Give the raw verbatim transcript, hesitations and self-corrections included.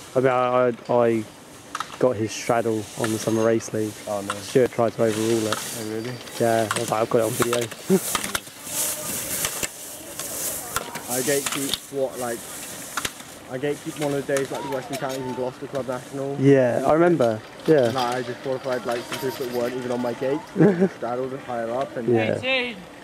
I mean, I, I, I got his straddle on the summer race league. Oh no. Stuart tried to overrule it. Oh really? Yeah, I was like, I've got it on video. I gatekeep what, like, I gatekeep one of the days like the Western Counties and Gloucester Club National. Yeah, I remember. Yeah. And I just qualified like some people that weren't even on my gate. Straddled higher up and yeah.